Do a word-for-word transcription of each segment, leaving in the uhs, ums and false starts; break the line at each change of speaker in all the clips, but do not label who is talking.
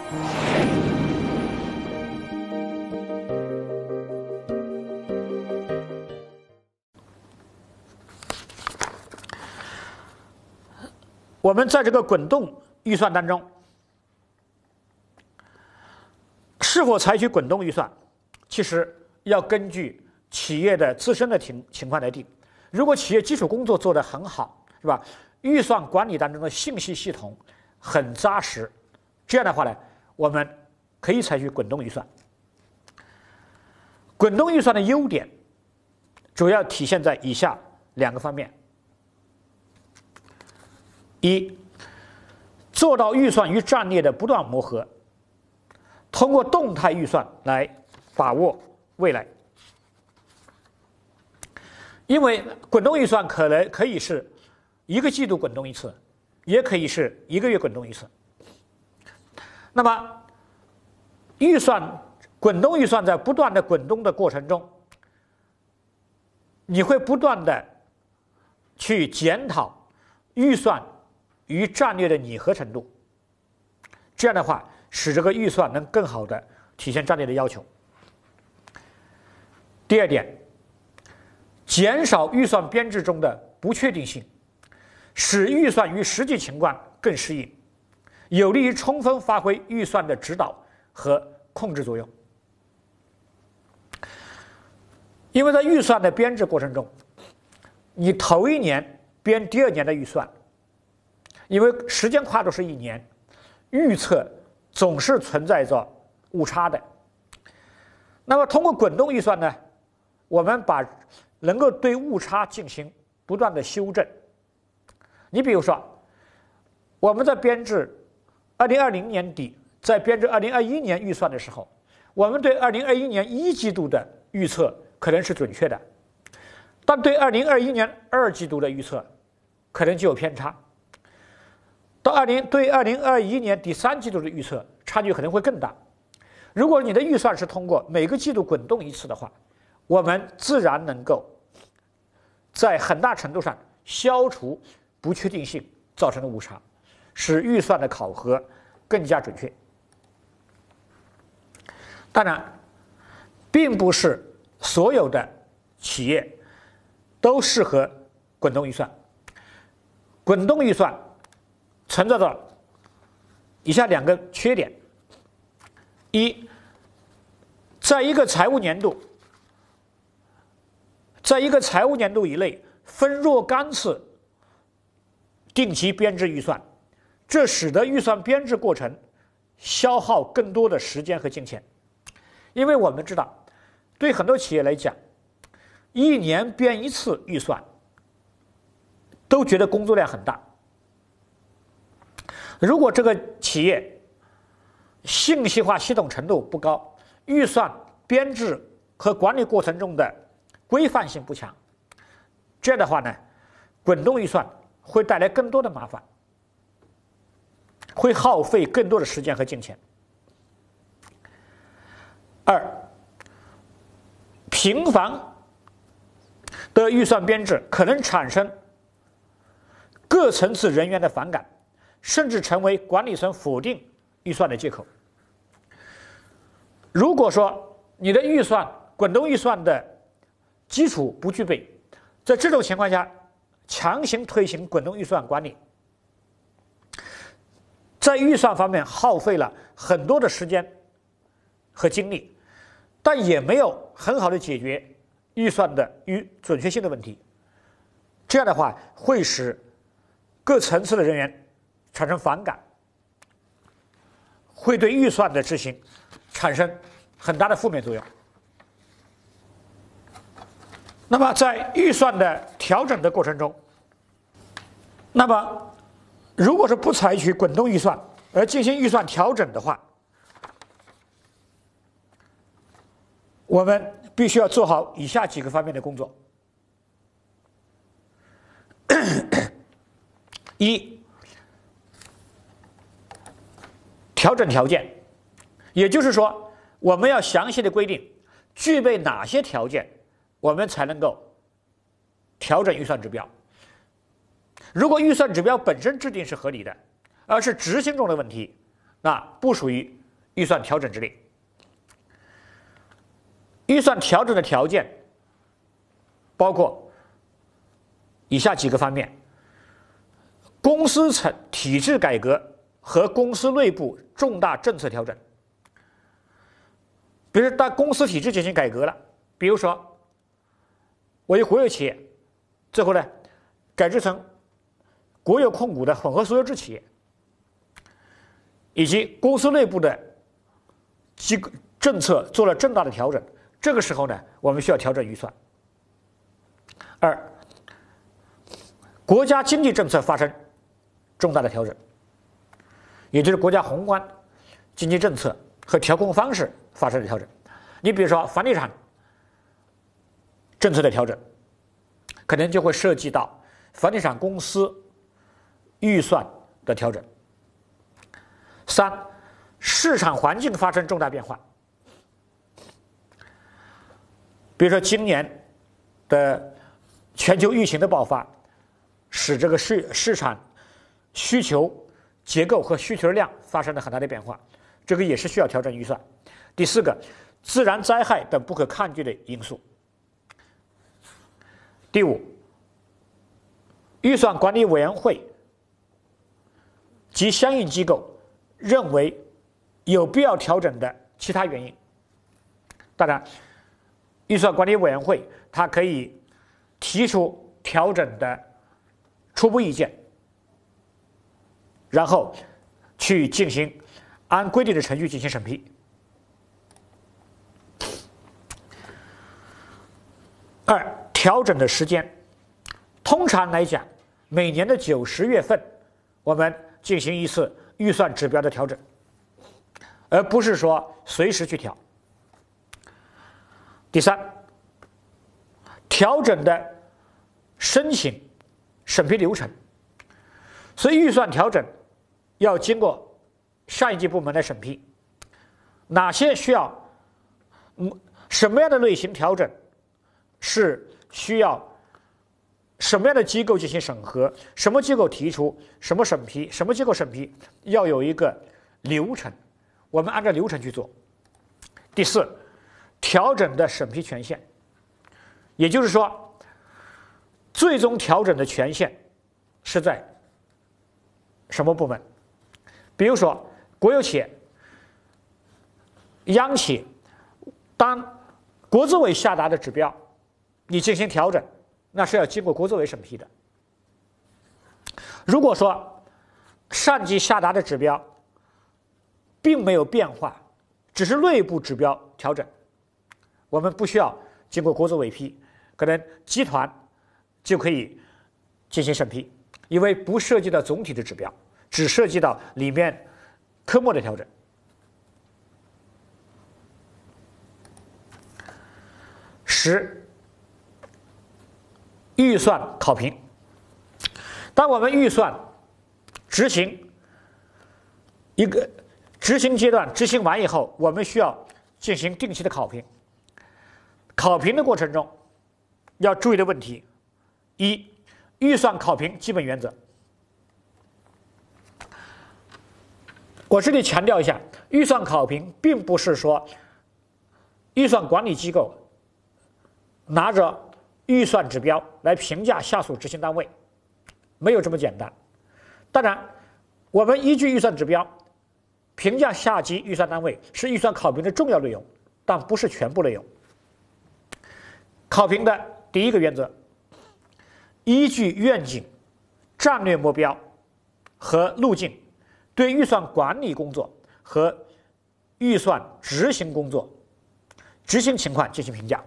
我们在这个滚动预算当中，是否采取滚动预算，其实要根据企业的自身的情情况来定。如果企业基础工作做得很好，是吧？预算管理当中的信息系统很扎实，这样的话呢，我们可以采取滚动预算。滚动预算的优点主要体现在以下两个方面：一，做到预算与战略的不断磨合，通过动态预算来把握未来。因为滚动预算可能可以是一个季度滚动一次，也可以是一个月滚动一次。那么，预算滚动预算在不断的滚动的过程中，你会不断的去检讨预算与战略的拟合程度，这样的话，使这个预算能更好的体现战略的要求。第二点，减少预算编制中的不确定性，使预算与实际情况更适应，有利于充分发挥预算的指导和控制作用。因为在预算的编制过程中，你头一年编第二年的预算，因为时间跨度是一年，预测总是存在着误差的。那么通过滚动预算呢，我们把能够对误差进行不断的修正。你比如说，我们在编制二零二零年底，在编制二零二一年预算的时候，我们对二零二一年一季度的预测可能是准确的，但对二零二一年二季度的预测可能就有偏差。到二零对二零二一年第三季度的预测差距可能会更大。如果你的预算是通过每个季度滚动一次的话，我们自然能够在很大程度上消除不确定性造成的误差，使预算的考核更加准确。当然，并不是所有的企业都适合滚动预算。滚动预算存在着以下两个缺点：一，在一个财务年度，在一个财务年度以内分若干次定期编制预算，这使得预算编制过程消耗更多的时间和金钱。因为我们知道，对很多企业来讲，一年编一次预算都觉得工作量很大。如果这个企业信息化系统程度不高，预算编制和管理过程中的规范性不强，这样的话呢，滚动预算会带来更多的麻烦，会耗费更多的时间和金钱。二，频繁的预算编制可能产生各层次人员的反感，甚至成为管理层否定预算的借口。如果说你的预算滚动预算的基础不具备，在这种情况下强行推行滚动预算管理，在预算方面耗费了很多的时间和精力，但也没有很好的解决预算的与准确性的问题。这样的话会使各层次的人员产生反感，会对预算的执行产生很大的负面作用。那么在预算的调整的过程中，那么如果是不采取滚动预算而进行预算调整的话，我们必须要做好以下几个方面的工作。一，调整条件，也就是说，我们要详细的规定具备哪些条件，我们才能够调整预算指标。如果预算指标本身制定是合理的，而是执行中的问题， 那不属于预算调整之列。预算调整的条件包括以下几个方面：公司层体制改革和公司内部重大政策调整。比如说，当公司体制进行改革了，比如说我有国有企业，最后呢改制成国有控股的混合所有制企业，以及公司内部的机构政策做了重大的调整，这个时候呢，我们需要调整预算。二，国家经济政策发生重大的调整，也就是国家宏观经济政策和调控方式发生了调整。你比如说房地产政策的调整，可能就会涉及到房地产公司预算的调整。三，市场环境发生重大变化，比如说今年的全球疫情的爆发，使这个市市场需求结构和需求量发生了很大的变化，这个也是需要调整预算。第四个，自然灾害等不可抗拒的因素。第五，预算管理委员会及相应机构认为有必要调整的其他原因。当然，预算管理委员会它可以提出调整的初步意见，然后去进行按规定的程序进行审批。二，调整的时间，通常来讲，每年的九十月份，我们进行一次预算指标的调整，而不是说随时去调。第三，调整的申请审批流程，所以预算调整要经过上一级部门的审批，哪些需要，嗯，什么样的类型调整是需要什么样的机构进行审核，什么机构提出，什么审批，什么机构审批，要有一个流程，我们按照流程去做。第四，调整的审批权限，也就是说，最终调整的权限是在什么部门？比如说国有企业、央企，当国资委下达的指标，你进行调整，那是要经过国资委审批的。如果说上级下达的指标并没有变化，只是内部指标调整，我们不需要经过国资委批，可能集团就可以进行审批，因为不涉及到总体的指标，只涉及到里面科目的调整。十，预算考评。当我们预算执行一个执行阶段执行完以后，我们需要进行定期的考评。考评的过程中要注意的问题：一、预算考评基本原则。我这里强调一下，预算考评并不是说预算管理机构拿着预算指标来评价下属执行单位，没有这么简单。当然，我们依据预算指标评价下级预算单位是预算考评的重要内容，但不是全部内容。考评的第一个原则，依据愿景、战略目标和路径，对预算管理工作和预算执行工作执行情况进行评价。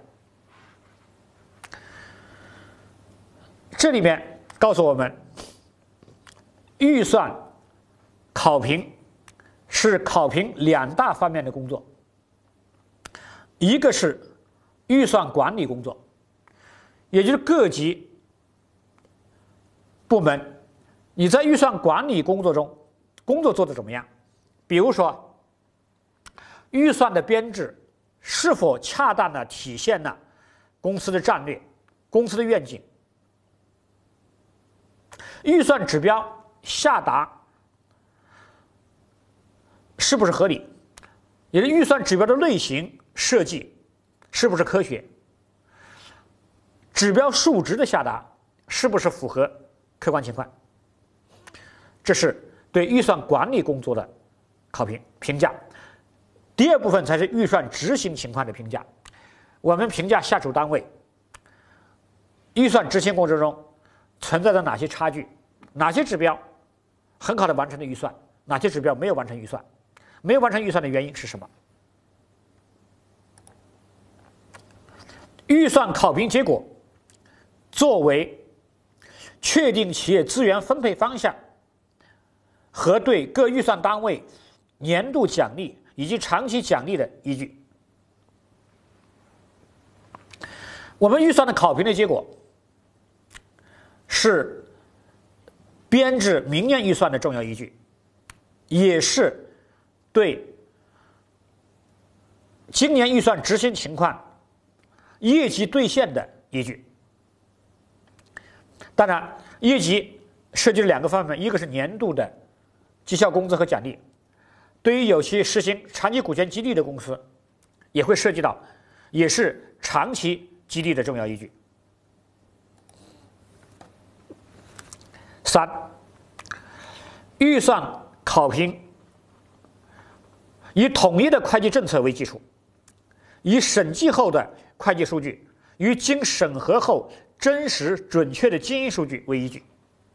这里面告诉我们，预算考评是考评两大方面的工作，一个是预算管理工作，也就是各级部门你在预算管理工作中工作做得怎么样？比如说，预算的编制是否恰当地体现了公司的战略、公司的愿景？预算指标下达是不是合理？你的预算指标的类型设计是不是科学？指标数值的下达是不是符合客观情况？这是对预算管理工作的考评评价。第二部分才是预算执行情况的评价。我们评价下属单位预算执行过程中存在着哪些差距，哪些指标很好的完成了预算，哪些指标没有完成预算，没有完成预算的原因是什么？预算考评结果作为确定企业资源分配方向和对各预算单位年度奖励以及长期奖励的依据。我们预算的考评的结果是编制明年预算的重要依据，也是对今年预算执行情况、业绩兑现的依据。当然，业绩涉及了两个方面，一个是年度的绩效工资和奖励，对于有些实行长期股权激励的公司，也会涉及到，也是长期激励的重要依据。三，预算考评以统一的会计政策为基础，以审计后的会计数据与经审核后真实准确的经营数据为依据。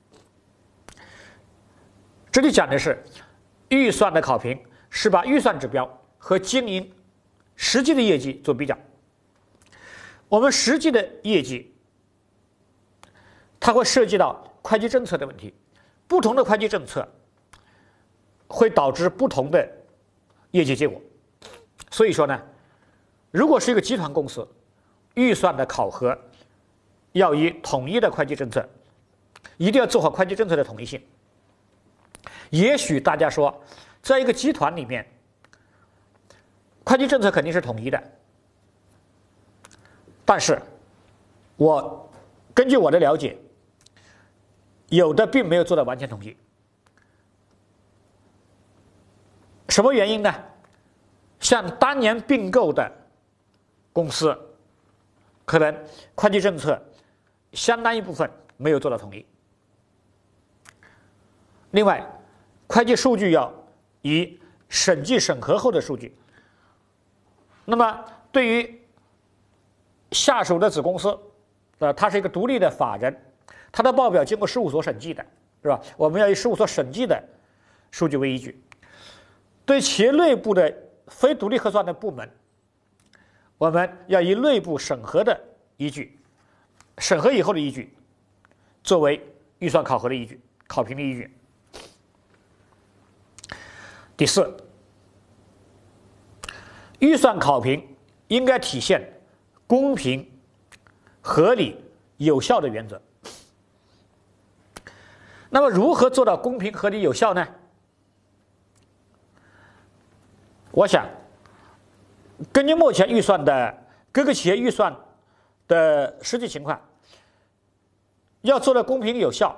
这里讲的是预算的考评是把预算指标和经营实际的业绩做比较。我们实际的业绩，它会涉及到会计政策的问题，不同的会计政策会导致不同的业绩结果。所以说呢，如果是一个集团公司，预算的考核要以统一的会计政策，一定要做好会计政策的统一性。也许大家说，在一个集团里面，会计政策肯定是统一的，但是我根据我的了解，有的并没有做到完全统一。什么原因呢？像当年并购的公司，可能会计政策相当一部分没有做到统一。另外，会计数据要以审计审核后的数据。那么，对于下属的子公司，呃，它是一个独立的法人，它的报表经过事务所审计的，是吧？我们要以事务所审计的数据为依据。对企业内部的非独立核算的部门，我们要以内部审核的依据，审核以后的依据，作为预算考核的依据、考评的依据。第四，预算考评应该体现公平、合理、有效的原则。那么，如何做到公平、合理、有效呢？我想，根据目前预算的各个企业预算的实际情况，要做到公平、有效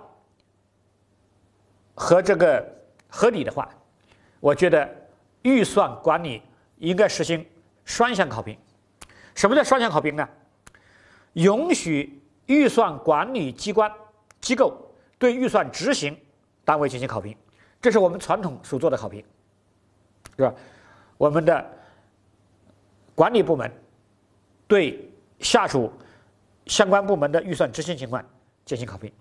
和这个合理的话，我觉得预算管理应该实行双向考评。什么叫双向考评呢？允许预算管理机关机构对预算执行单位进行考评，这是我们传统所做的考评，是吧？我们的管理部门对下属相关部门的预算执行情况进行考评。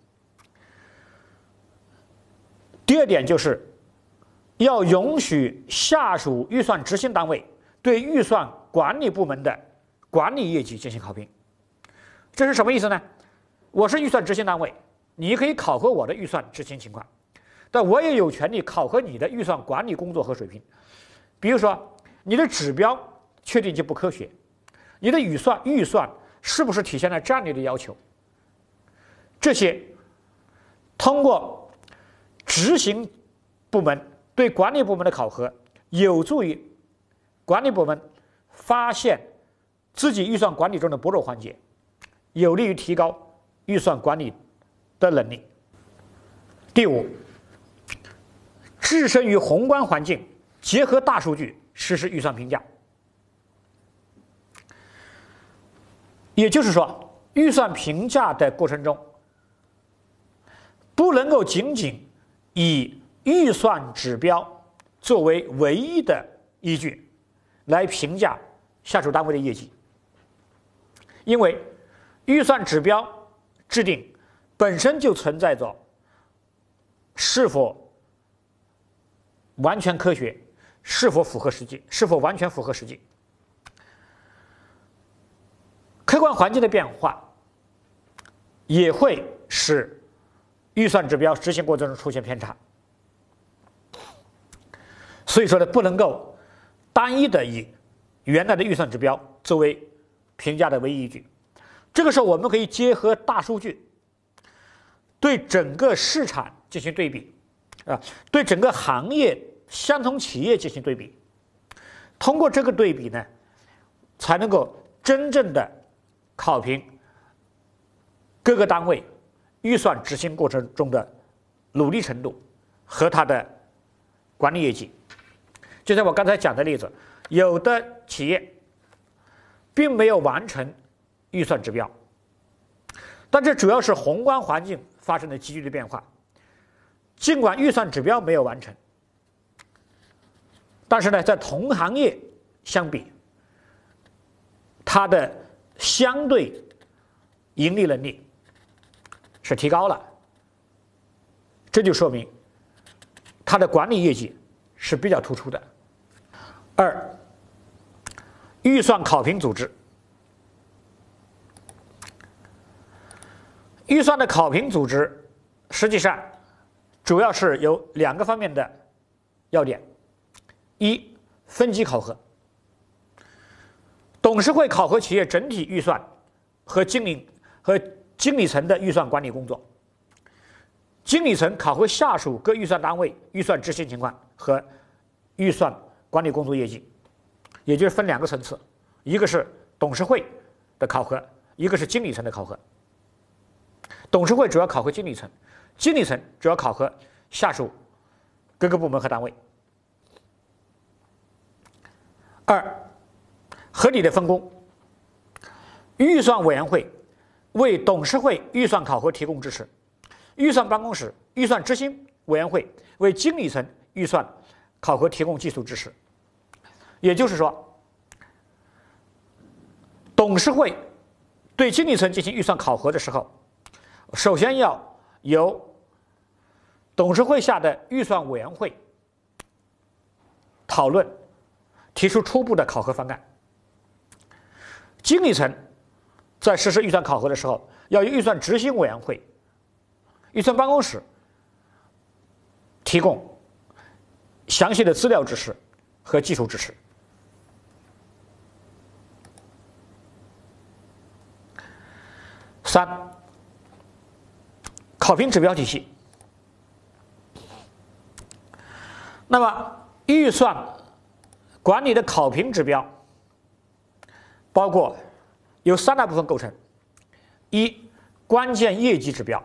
第二点就是要允许下属预算执行单位对预算管理部门的管理业绩进行考评。这是什么意思呢？我是预算执行单位，你可以考核我的预算执行情况，但我也有权利考核你的预算管理工作和水平。比如说，你的指标确定就不科学，你的预算预算是不是体现了战略的要求？这些通过执行部门对管理部门的考核，有助于管理部门发现自己预算管理中的薄弱环节，有利于提高预算管理的能力。第五，置身于宏观环境， 结合大数据实施预算评价。也就是说，预算评价的过程中，不能够仅仅以预算指标作为唯一的依据来评价下属单位的业绩，因为预算指标制定本身就存在着是否完全科学、是否符合实际、是否完全符合实际。客观环境的变化也会使预算指标执行过程中出现偏差，所以说呢，不能够单一的以原来的预算指标作为评价的唯一依据。这个时候，我们可以结合大数据，对整个市场进行对比，啊，对整个行业相同企业进行对比。通过这个对比呢，才能够真正的考评各个单位预算执行过程中的努力程度和它的管理业绩。就像我刚才讲的例子，有的企业并没有完成预算指标，但这主要是宏观环境发生了急剧的变化。尽管预算指标没有完成，但是呢，在同行业相比，它的相对盈利能力是提高了，这就说明它的管理业绩是比较突出的。二，预算考评组织。预算的考评组织实际上主要是有两个方面的要点：一，分级考核。董事会考核企业整体预算和经理和经理层的预算管理工作，经理层考核下属各预算单位预算执行情况和预算管理工作业绩，也就是分两个层次，一个是董事会的考核，一个是经理层的考核。董事会主要考核经理层，经理层主要考核下属各个部门和单位。二，合理的分工。预算委员会为董事会预算考核提供支持，预算办公室、预算执行委员会为经理层预算考核提供技术支持。也就是说，董事会对经理层进行预算考核的时候，首先要由董事会下的预算委员会讨论，提出初步的考核方案。经理层在实施预算考核的时候，要由预算执行委员会、预算办公室提供详细的资料支持和技术支持。三，考评指标体系。那么，预算管理的考评指标包括由三大部分构成：一，关键业绩指标，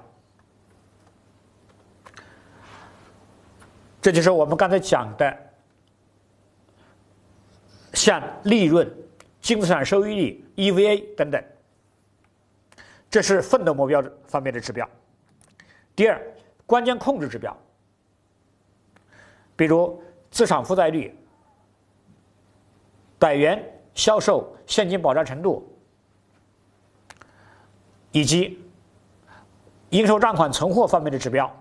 这就是我们刚才讲的，像利润、净资产收益率、E V A 等等，这是奋斗目标方面的指标。第二，关键控制指标，比如资产负债率、百元销售现金保障程度，以及应收账款存货方面的指标，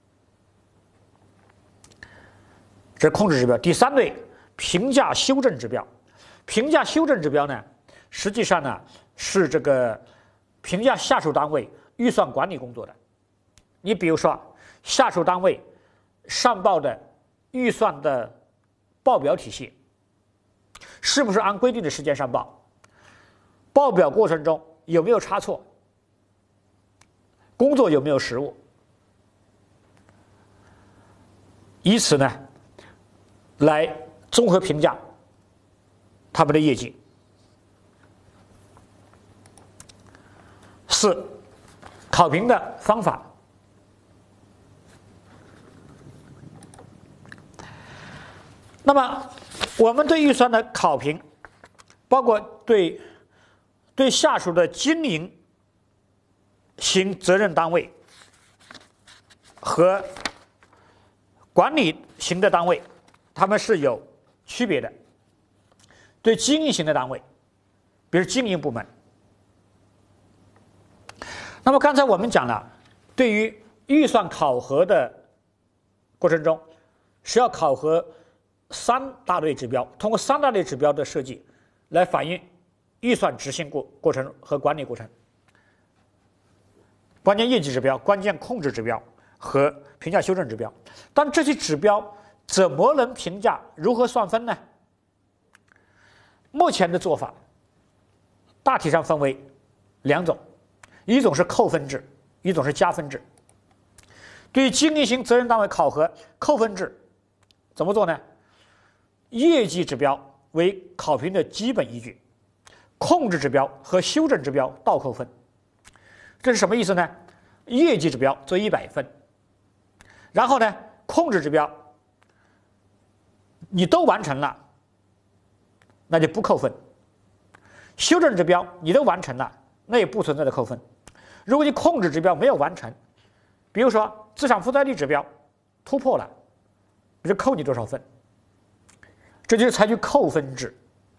这是控制指标。第三类，评价修正指标。评价修正指标呢，实际上呢是这个评价下属单位预算管理工作的。你比如说，下属单位上报的预算的报表体系是不是按规定的时间上报？报表过程中有没有差错？工作有没有失误？以此呢，来综合评价他们的业绩。四，考评的方法。那那么我们对预算的考评，包括对对下属的经营型责任单位和管理型的单位，他们是有区别的。对经营型的单位，比如经营部门，那么刚才我们讲了，对于预算考核的过程中，是要考核三大类指标，通过三大类指标的设计来反映预算执行过过程和管理过程。关键业绩指标、关键控制指标和评价修正指标。但这些指标怎么能评价？如何算分呢？目前的做法大体上分为两种，一种是扣分制，一种是加分制。对于经营型责任单位考核，扣分制怎么做呢？业绩指标为考评的基本依据，控制指标和修正指标倒扣分。这是什么意思呢？业绩指标做一百分，然后呢，控制指标你都完成了，那就不扣分；修正指标你都完成了，那也不存在的扣分。如果你控制指标没有完成，比如说资产负债率指标突破了，比如扣你多少分，这就是采取扣分制。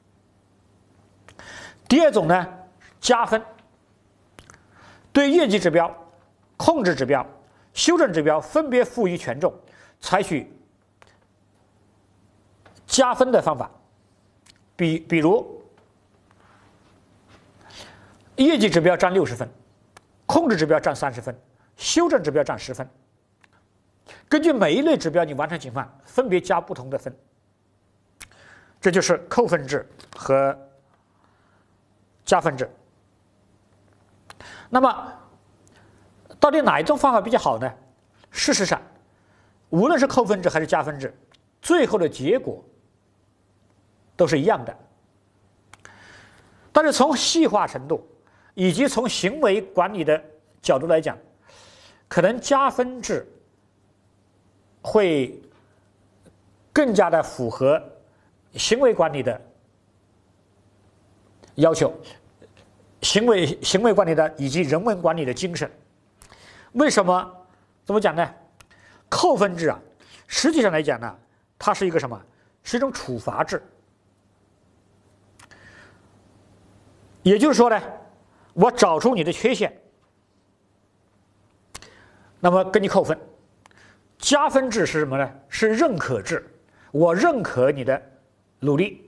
第二种呢，加分，对业绩指标、控制指标、修正指标分别赋予权重，采取加分的方法。比比如，业绩指标占六十分，控制指标占三十分，修正指标占十分。根据每一类指标你完成情况，分别加不同的分。这就是扣分制和加分制。那么，到底哪一种方法比较好呢？事实上，无论是扣分制还是加分制，最后的结果都是一样的。但是从细化程度以及从行为管理的角度来讲，可能加分制会更加的符合行为管理的要求，行为行为管理的以及人文管理的精神。为什么？怎么讲呢？扣分制啊，实际上来讲呢，它是一个什么？是一种处罚制。也就是说呢，我找出你的缺陷，那么给你扣分。加分制是什么呢？是认可制，我认可你的努力。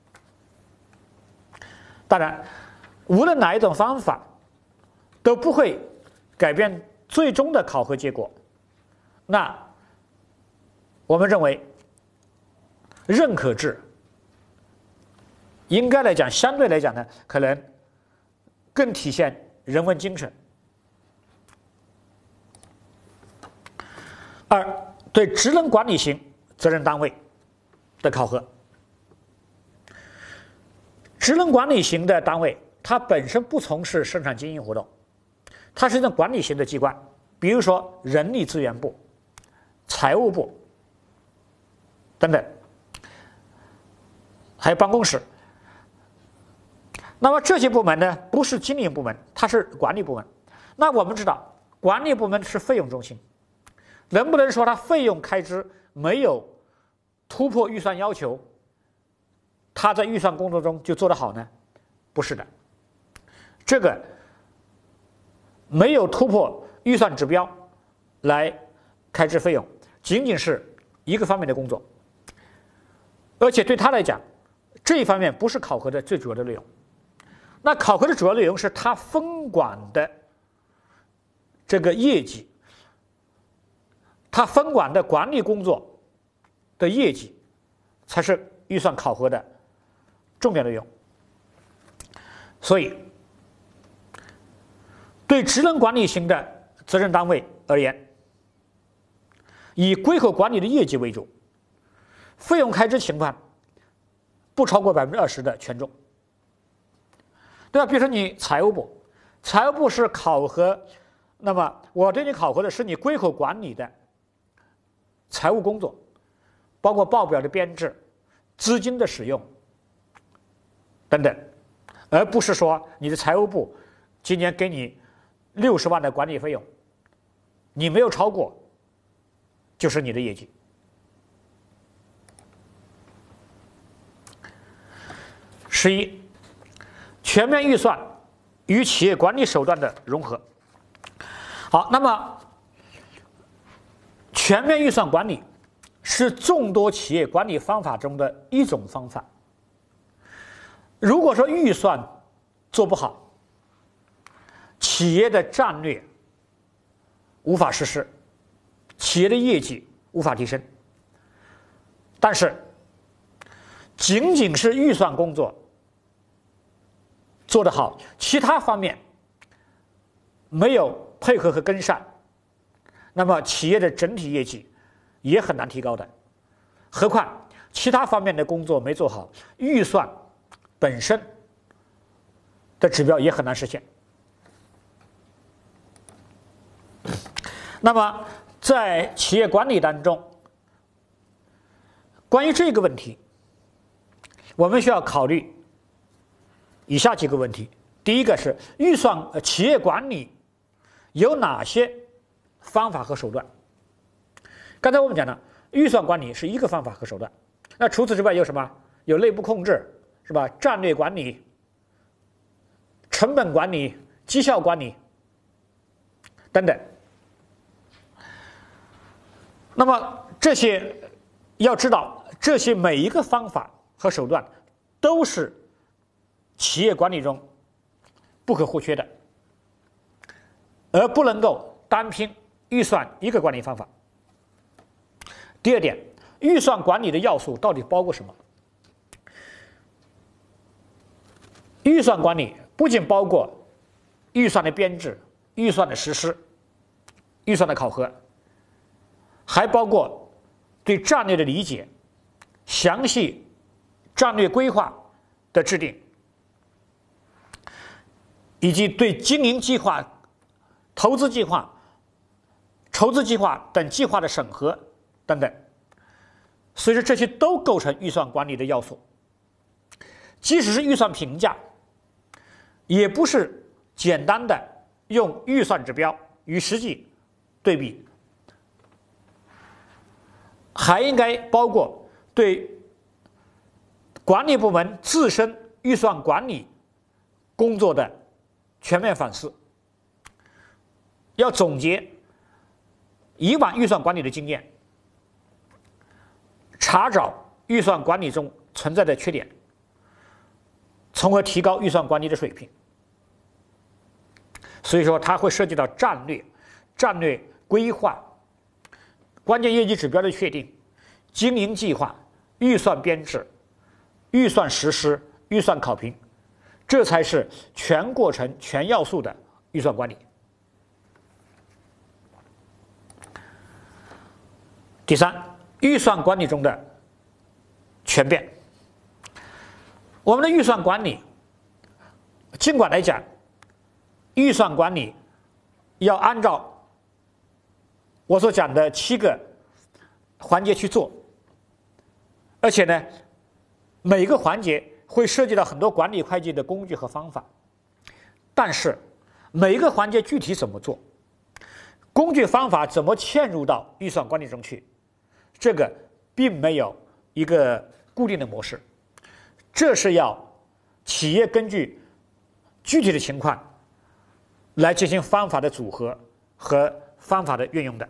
当然，无论哪一种方法，都不会改变最终的考核结果。那我们认为，认可制应该来讲，相对来讲呢，可能更体现人文精神。二，对职能管理型责任单位的考核。职能管理型的单位，它本身不从事生产经营活动，它是一种管理型的机关，比如说人力资源部、财务部等等，还有办公室。那么这些部门呢，不是经营部门，它是管理部门。那我们知道，管理部门是费用中心，能不能说它费用开支没有突破预算要求，它在预算工作中就做得好呢？不是的，这个没有突破预算指标来开支费用，仅仅是一个方面的工作，而且对他来讲，这一方面不是考核的最主要的内容。那考核的主要内容是他分管的这个业绩，他分管的管理工作的业绩，才是预算考核的重要内容。所以，对职能管理型的责任单位而言，以归口管理的业绩为主，费用开支情况不超过百分之二十的权重。对吧？比如说你财务部，财务部是考核，那么我对你考核的是你归口管理的财务工作，包括报表的编制、 资金的使用等等，而不是说你的财务部今年给你六十万的管理费用，你没有超过，就是你的业绩。十一，全面预算与企业管理手段的融合。好，那么全面预算管理是众多企业管理方法中的一种方法。如果说预算做不好，企业的战略无法实施，企业的业绩无法提升。但是，仅仅是预算工作做得好，其他方面没有配合和跟上，那么企业的整体业绩也很难提高的。何况其他方面的工作没做好，预算本身的指标也很难实现。那么在企业管理当中，关于这个问题，我们需要考虑以下几个问题。第一个是预算呃企业管理有哪些方法和手段？刚才我们讲了，预算管理是一个方法和手段。那除此之外有什么？有内部控制，是吧？战略管理、成本管理、绩效管理等等。那么这些要知道，这些每一个方法和手段都是企业管理中不可或缺的，而不能够单凭预算一个管理方法。第二点，预算管理的要素到底包括什么？预算管理不仅包括预算的编制、预算的实施、预算的考核，还包括对战略的理解、详细战略规划的制定，以及对经营计划、投资计划、筹资计划等计划的审核等等。所以说，这些都构成预算管理的要素。即使是预算评价，也不是简单的用预算指标与实际对比，还应该包括对管理部门自身预算管理工作的全面反思，要总结以往预算管理的经验，查找预算管理中存在的缺点，从而提高预算管理的水平。所以说，它会涉及到战略、战略规划、关键业绩指标的确定、经营计划、预算编制、预算实施、预算考评，这才是全过程、全要素的预算管理。第三，预算管理中的权变。我们的预算管理，尽管来讲，预算管理要按照我所讲的七个环节去做，而且呢，每个环节会涉及到很多管理会计的工具和方法，但是每一个环节具体怎么做，工具方法怎么嵌入到预算管理中去，这个并没有一个固定的模式，这是要企业根据具体的情况来进行方法的组合和方法的运用的。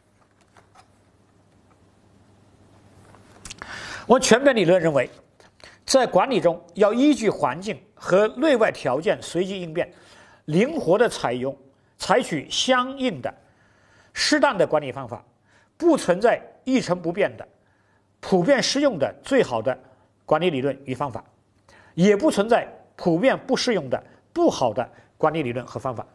我全面理论认为，在管理中要依据环境和内外条件随机应变，灵活的采用采取相应的适当的管理方法，不存在一成不变的普遍适用的最好的管理理论与方法，也不存在普遍不适用的不好的管理理论和方法。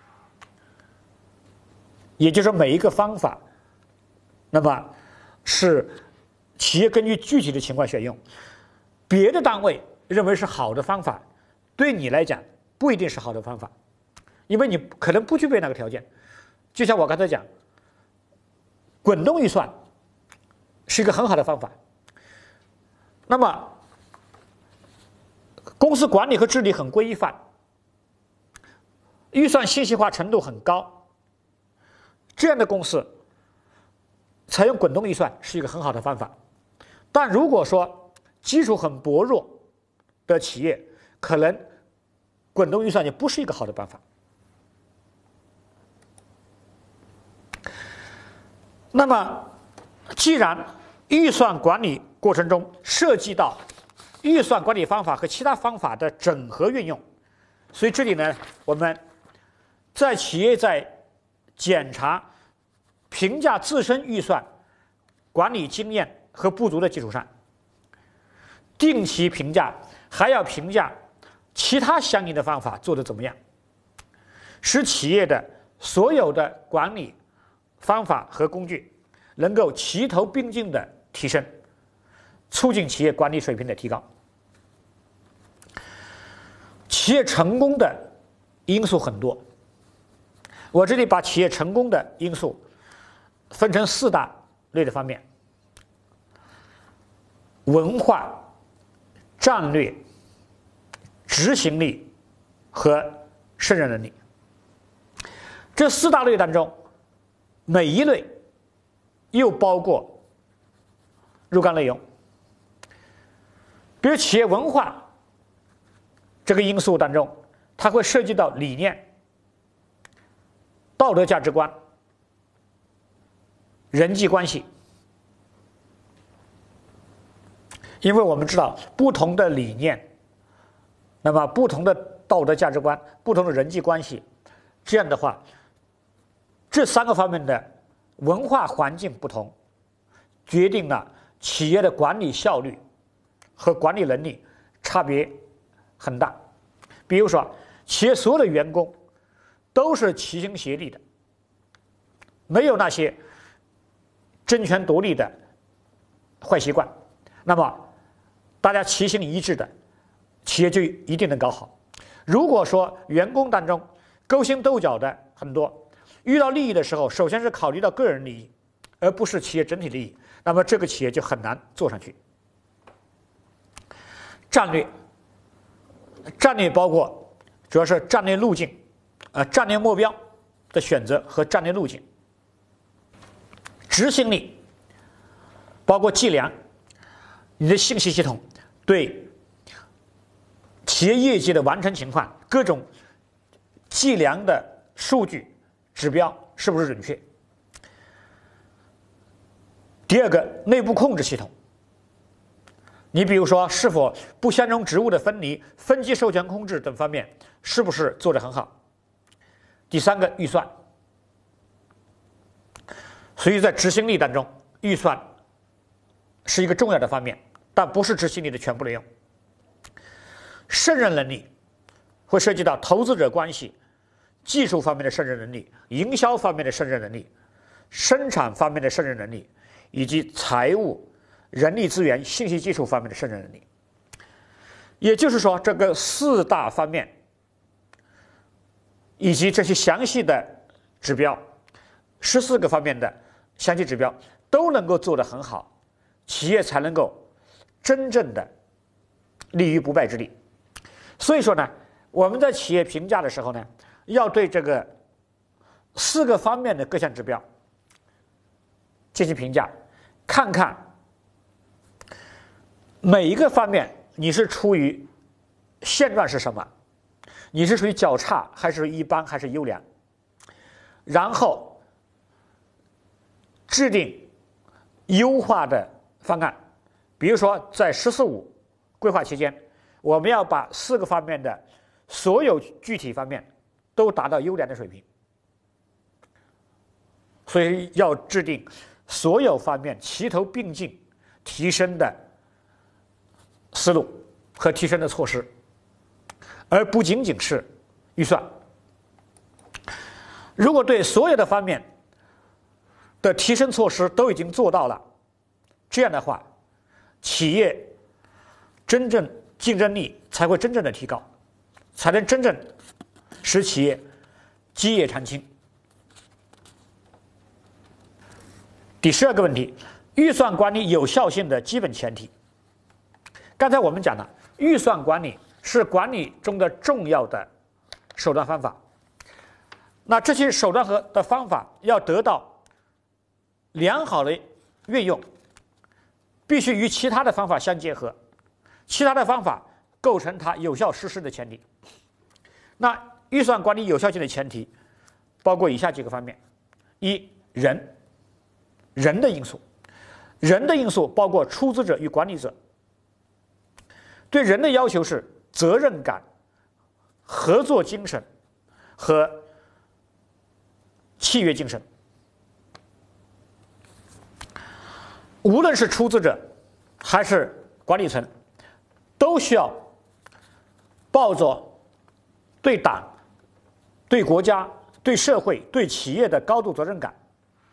也就是说，每一个方法，那么是企业根据具体的情况选用，别的单位认为是好的方法，对你来讲不一定是好的方法，因为你可能不具备那个条件。就像我刚才讲，滚动预算是一个很好的方法， 那么公司管理和治理很规范，预算信息化程度很高，这样的公司采用滚动预算是一个很好的方法。但如果说基础很薄弱的企业，可能滚动预算就不是一个好的办法。那么，既然预算管理过程中涉及到预算管理方法和其他方法的整合运用，所以这里呢，我们在企业在检查、评价自身预算管理经验和不足的基础上，定期评价，还要评价其他相应的方法做得怎么样，使企业的所有的管理方法和工具能够齐头并进的提升，促进企业管理水平的提高。企业成功的因素很多，我这里把企业成功的因素分成四大类的方面：文化、战略、执行力和胜任能力。这四大类当中，每一类又包括若干内容。比如企业文化这个因素当中，它会涉及到理念、道德价值观、人际关系。因为我们知道不同的理念，那么不同的道德价值观、不同的人际关系，这样的话，这三个方面的文化环境不同，决定了企业的管理效率和管理能力差别很大。比如说，企业所有的员工都是齐心协力的，没有那些争权夺利的坏习惯，那么大家齐心一致的，企业就一定能搞好。如果说员工当中勾心斗角的很多，遇到利益的时候，首先是考虑到个人利益，而不是企业整体利益，那么这个企业就很难做上去。战略，战略包括主要是战略路径，呃，战略目标的选择和战略路径。执行力包括计量，你的信息系统对企业业绩的完成情况，各种计量的数据指标是不是准确？第二个，内部控制系统，你比如说是否不相容职务的分离、分级授权控制等方面是不是做得很好？第三个，预算。所以在执行力当中，预算是一个重要的方面，但不是执行力的全部内容。胜任能力会涉及到投资者关系、技术方面的胜任能力、营销方面的胜任能力、生产方面的胜任能力，以及财务、人力资源、信息技术方面的胜任能力。也就是说，这个四大方面以及这些详细的指标，十四个方面的详细指标都能够做得很好，企业才能够真正的立于不败之地。所以说呢，我们在企业评价的时候呢，要对这个四个方面的各项指标进行评价，看看每一个方面你是处于现状是什么，你是属于较差还是一般还是优良，然后制定优化的方案。比如说在十四五规划期间，我们要把四个方面的所有具体方面都达到优良的水平，所以要制定所有方面齐头并进提升的思路和提升的措施，而不仅仅是预算。如果对所有的方面的提升措施都已经做到了，这样的话，企业真正竞争力才会真正的提高，才能真正使企业基业长青。第十二个问题，预算管理有效性的基本前提。 刚才我们讲了，预算管理是管理中的重要的手段方法。那这些手段和的方法要得到良好的运用，必须与其他的方法相结合，其他的方法构成它有效实施的前提。那预算管理有效性的前提包括以下几个方面：一、人，人的因素，人的因素包括出资者与管理者。对人的要求是责任感、合作精神和契约精神。无论是出资者还是管理层，都需要抱着对党、对国家、对社会、对企业的高度责任感。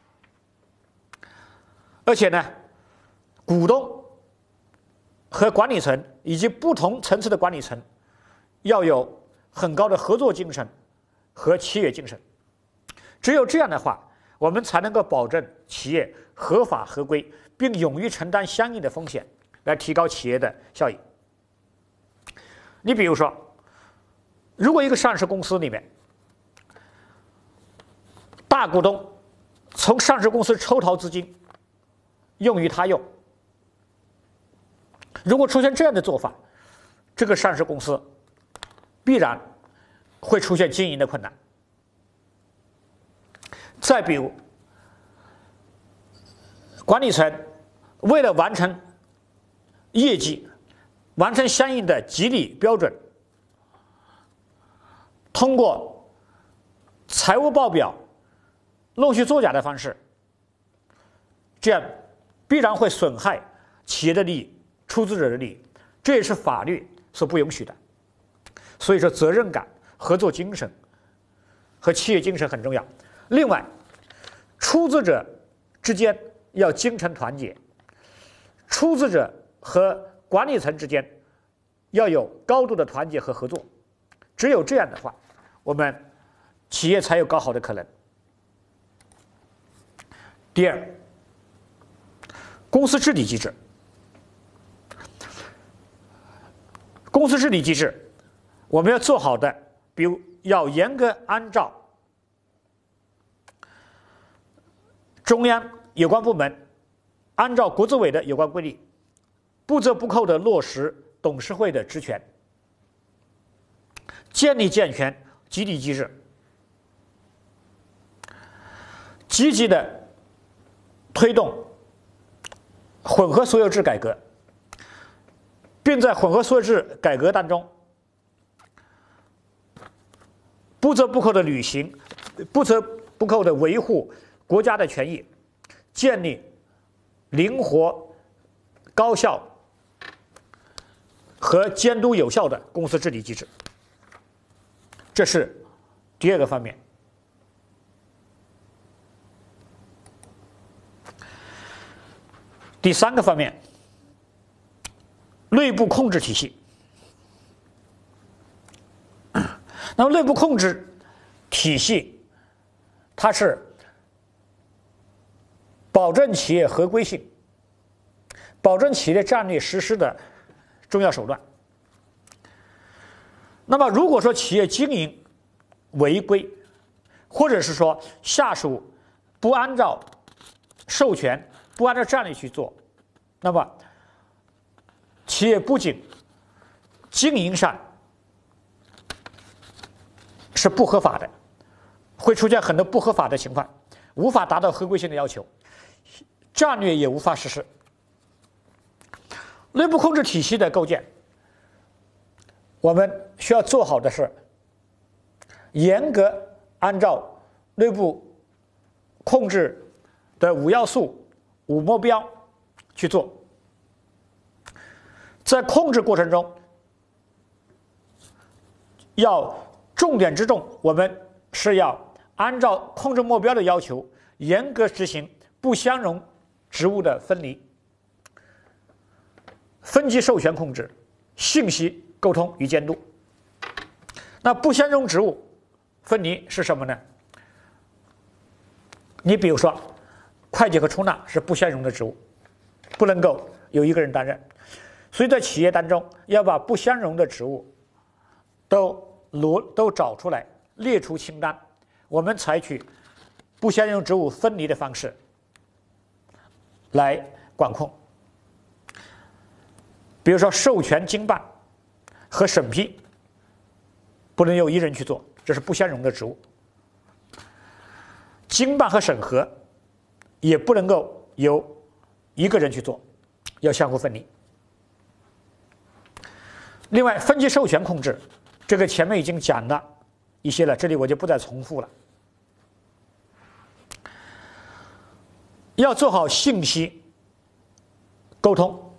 而且呢，股东和管理层以及不同层次的管理层要有很高的合作精神和契约精神。只有这样的话，我们才能够保证企业合法合规，并勇于承担相应的风险，来提高企业的效益。你比如说，如果一个上市公司里面，大股东从上市公司抽逃资金用于他用，如果出现这样的做法，这个上市公司必然会出现经营的困难。再比如，管理层为了完成业绩，完成相应的激励标准，通过财务报表弄虚作假的方式，这样必然会损害企业的利益、出资者的利益，这也是法律所不允许的。所以说，责任感、合作精神和契约精神很重要。另外，出资者之间要精诚团结，出资者和管理层之间要有高度的团结和合作。只有这样的话，我们企业才有搞好的可能。第二，公司治理机制。公司治理机制，我们要做好的，比如要严格按照中央有关部门按照国资委的有关规定，不折不扣地落实董事会的职权，建立健全激励机制，积极地推动混合所有制改革，并在混合所有制改革当中不折不扣地履行、不折不扣地维护国家的权益，建立灵活、高效和监督有效的公司治理机制。这是第二个方面。第三个方面，内部控制体系。那么，内部控制体系，它是保证企业合规性、保证企业战略实施的重要手段。那么，如果说企业经营违规，或者是说下属不按照授权、不按照战略去做，那么企业不仅经营上是不合法的，会出现很多不合法的情况，无法达到合规性的要求，战略也无法实施。内部控制体系的构建，我们需要做好的是严格按照内部控制的五要素、五目标去做。在控制过程中，要重点之重，我们是要按照控制目标的要求，严格执行不相容职务的分离、分级授权控制、信息沟通与监督。那不相容职务分离是什么呢？你比如说，会计和出纳是不相容的职务，不能够有一个人担任。 所以在企业当中要把不相容的职务都罗都找出来，列出清单，我们采取不相容职务分离的方式来管控。比如说授权经办和审批不能由一人去做，这是不相容的职务。经办和审核也不能够由一个人去做，要相互分离。另外，分级授权控制，这个前面已经讲了一些了，这里我就不再重复了。要做好信息沟通，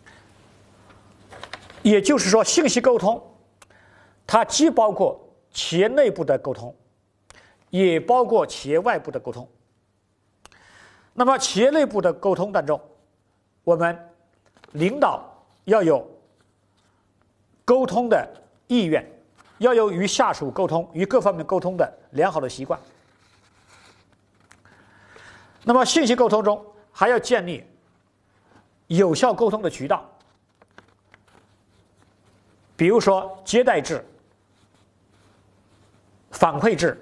也就是说，信息沟通它既包括企业内部的沟通，也包括企业外部的沟通。那么，企业内部的沟通当中，我们领导要有沟通的意愿，要有与下属沟通、与各方面沟通的良好的习惯。那么，信息沟通中还要建立有效沟通的渠道，比如说接待制、反馈制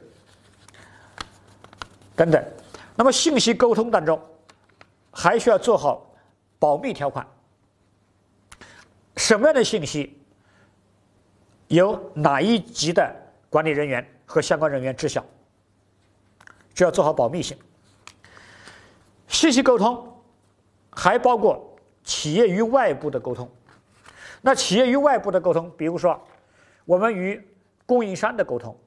等等。那么，信息沟通当中还需要做好保密条款，什么样的信息由哪一级的管理人员和相关人员知晓，这要做好保密性。信息沟通还包括企业与外部的沟通。那企业与外部的沟通，比如说我们与供应商的沟通，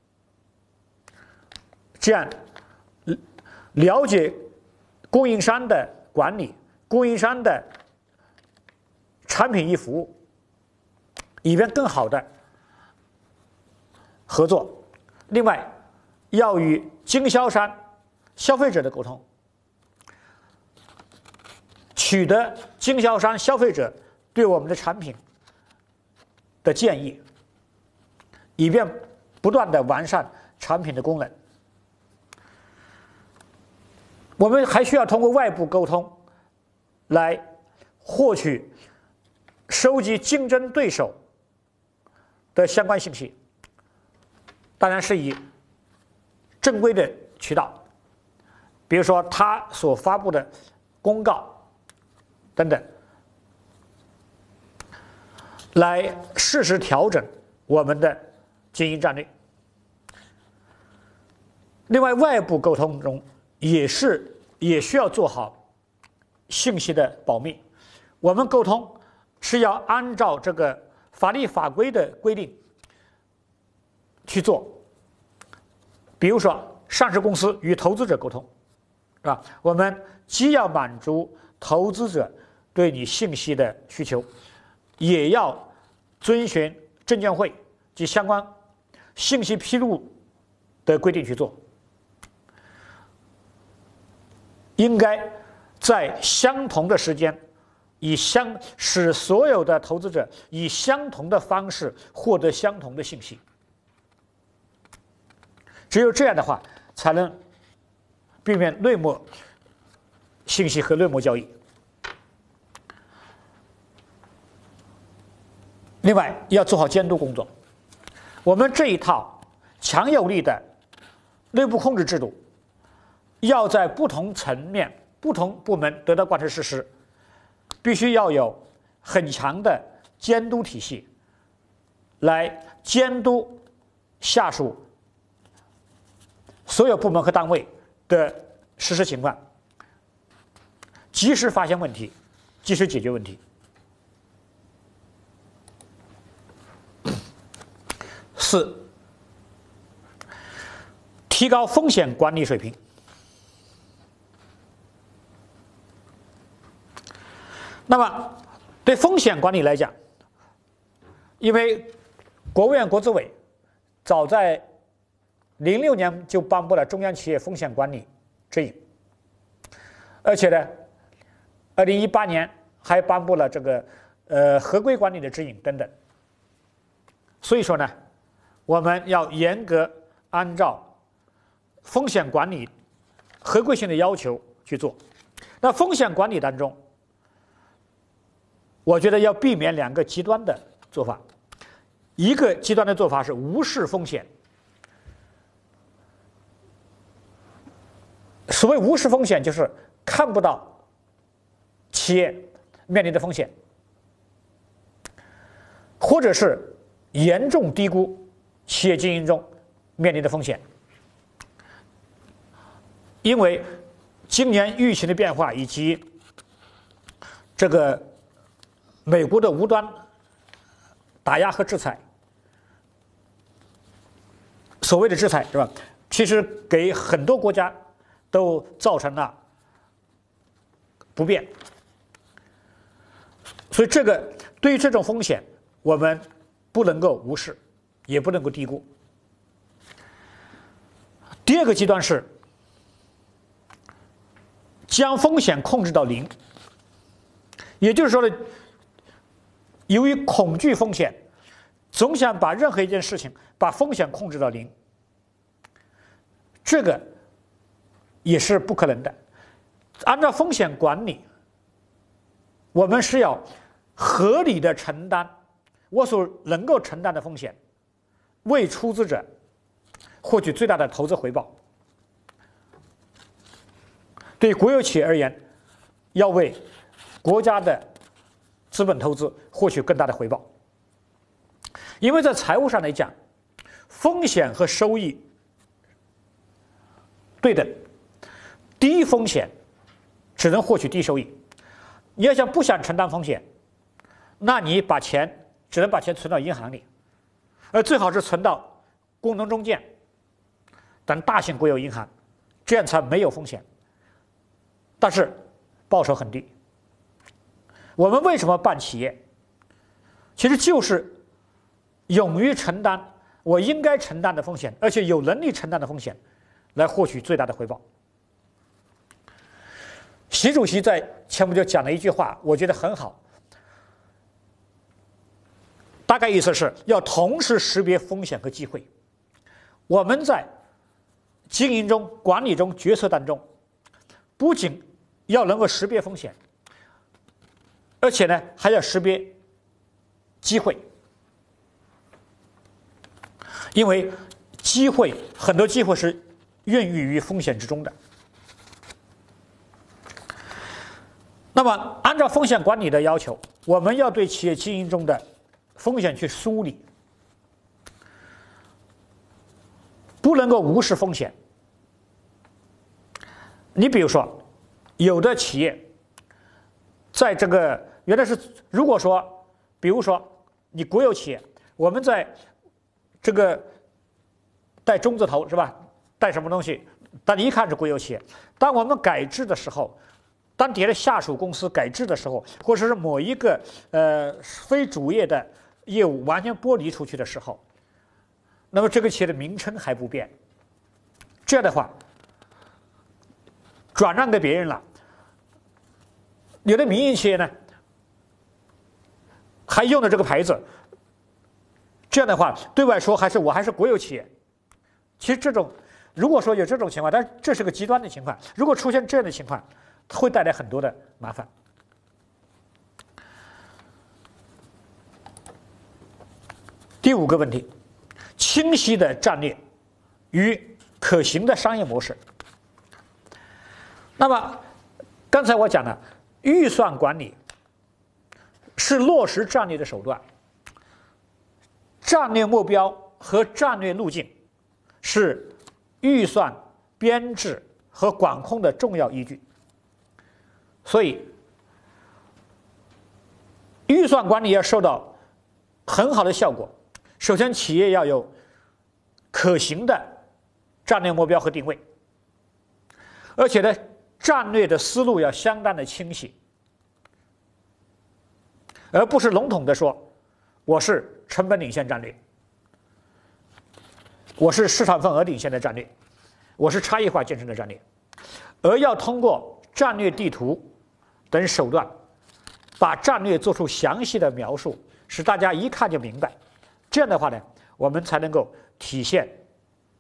这样了解供应商的管理、供应商的产品与服务，以便更好的合作。另外，要与经销商、消费者的沟通，取得经销商、消费者对我们的产品的建议，以便不断的完善产品的功能。我们还需要通过外部沟通来获取、收集竞争对手的相关信息，当然是以正规的渠道，比如说他所发布的公告等等，来适时调整我们的经营战略。另外，外部沟通中也是也需要做好信息的保密。我们沟通是要按照这个法律法规的规定去做。比如说，上市公司与投资者沟通，是吧？我们既要满足投资者对你信息的需求，也要遵循证监会及相关信息披露的规定去做。应该在相同的时间，以相使所有的投资者以相同的方式获得相同的信息。只有这样的话，才能避免内幕信息和内幕交易。另外，要做好监督工作。我们这一套强有力的内部控制制度，要在不同层面、不同部门得到贯彻实施，必须要有很强的监督体系，来监督下属所有部门和单位的实施情况，及时发现问题，及时解决问题。四、提高风险管理水平。那么，对风险管理来讲，因为国务院国资委早在零六年就颁布了中央企业风险管理指引，而且呢，二零一八年还颁布了这个呃合规管理的指引等等。所以说呢，我们要严格按照风险管理合规性的要求去做。那风险管理当中， 我觉得要避免两个极端的做法。一个极端的做法是无视风险。所谓无视风险，就是看不到企业面临的风险，或者是严重低估企业经营中面临的风险。因为今年疫情的变化以及这个美国的无端打压和制裁，所谓的制裁是吧？其实给很多国家都造成了不便，所以这个对于这种风险，我们不能够无视，也不能够低估。第二个极端是将风险控制到零，也就是说呢，由于恐惧风险，总想把任何一件事情把风险控制到零，这个也是不可能的。按照风险管理，我们是要合理的承担我所能够承担的风险，为出资者获取最大的投资回报。对国有企业而言，要为国家的资本投资获取更大的回报。因为在财务上来讲，风险和收益对等，低风险只能获取低收益。你要想不想承担风险，那你把钱只能把钱存到银行里，而最好是存到工农中建等大型国有银行，这样才没有风险，但是报酬很低。我们为什么办企业？其实就是勇于承担我应该承担的风险，而且有能力承担的风险，来获取最大的回报。习主席在前不久讲了一句话，我觉得很好，大概意思是要同时识别风险和机会。我们在经营中、管理中、决策当中，不仅要能够识别风险，而且呢还要识别机会，因为机会很多机会是孕育于风险之中的。那么按照风险管理的要求，我们要对企业经营中的风险去梳理，不能够无视风险。你比如说，有的企业在这个原来是，如果说比如说你国有企业，我们在这个带中字头是吧，带什么东西，但你一看是国有企业。当我们改制的时候，当别的下属公司改制的时候，或者是某一个呃非主业的业务完全剥离出去的时候，那么这个企业的名称还不变，这样的话转让给别人了。有的民营企业呢还用了这个牌子，这样的话对外说还是我还是国有企业。其实这种如果说有这种情况，但是这是个极端的情况，如果出现这样的情况，会带来很多的麻烦。第五个问题，清晰的战略与可行的商业模式。那么刚才我讲了，预算管理是落实战略的手段，战略目标和战略路径是预算编制和管控的重要依据。所以预算管理要受到很好的效果，首先企业要有可行的战略目标和定位，而且呢战略的思路要相当的清晰，而不是笼统的说我是成本领先战略，我是市场份额领先的战略，我是差异化竞争的战略，而要通过战略地图等手段把战略做出详细的描述，使大家一看就明白。这样的话呢，我们才能够体现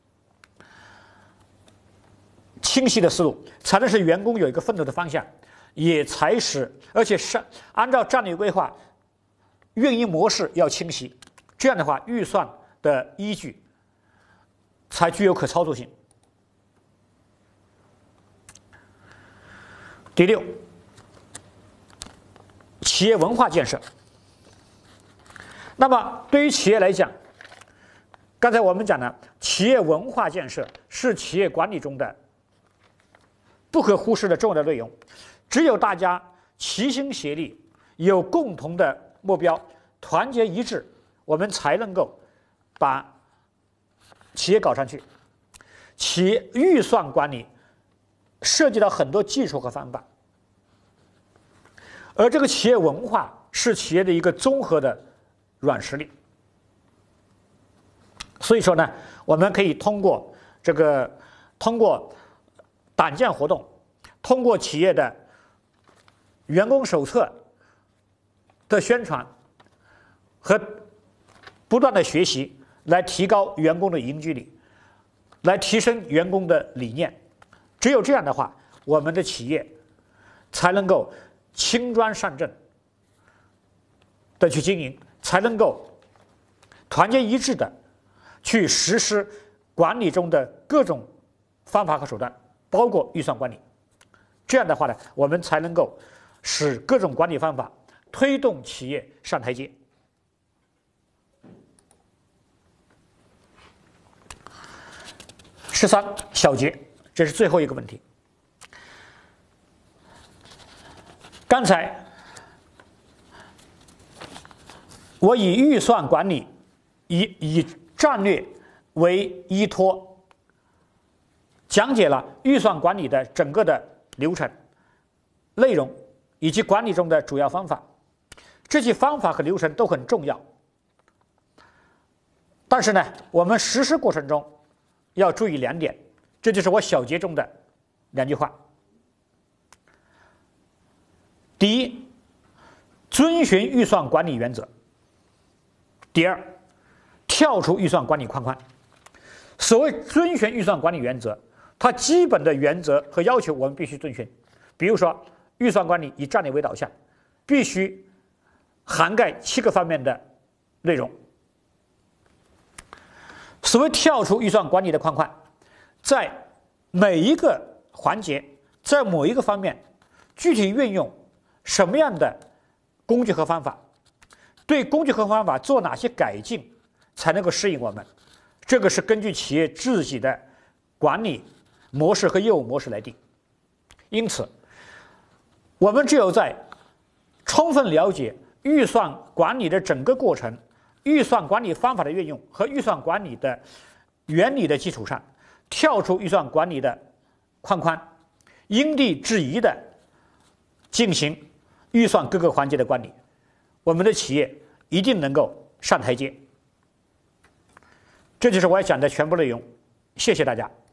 清晰的思路，才能使员工有一个奋斗的方向， 也才使，而且是按照战略规划，运营模式要清晰，这样的话，预算的依据才具有可操作性。第六，企业文化建设。那么，对于企业来讲，刚才我们讲了，企业文化建设是企业管理中的不可忽视的重要的内容。只有大家齐心协力，有共同的目标，团结一致，我们才能够把企业搞上去。企业预算管理涉及到很多技术和方法，而这个企业文化是企业的一个综合的软实力。所以说呢，我们可以通过这个，通过党建活动，通过企业的员工手册的宣传和不断的学习，来提高员工的凝聚力，来提升员工的理念。只有这样的话，我们的企业才能够轻装上阵的去经营，才能够团结一致的去实施管理中的各种方法和手段，包括预算管理。这样的话呢，我们才能够使各种管理方法推动企业上台阶。十三，小结，这是最后一个问题。刚才我以预算管理，以以战略为依托，讲解了预算管理的整个的流程、内容以及管理中的主要方法。这些方法和流程都很重要，但是呢，我们实施过程中要注意两点，这就是我小结中的两句话。第一，遵循预算管理原则；第二，跳出预算管理框框。所谓遵循预算管理原则，它基本的原则和要求我们必须遵循。比如说，预算管理以战略为导向，必须涵盖七个方面的内容。所谓跳出预算管理的框框，在每一个环节，在某一个方面，具体运用什么样的工具和方法，对工具和方法做哪些改进，才能够适应我们。这个是根据企业自己的管理模式和业务模式来定。因此，我们只有在充分了解预算管理的整个过程、预算管理方法的运用和预算管理的原理的基础上，跳出预算管理的框框，因地制宜的进行预算各个环节的管理，我们的企业一定能够上台阶。这就是我要讲的全部内容，谢谢大家。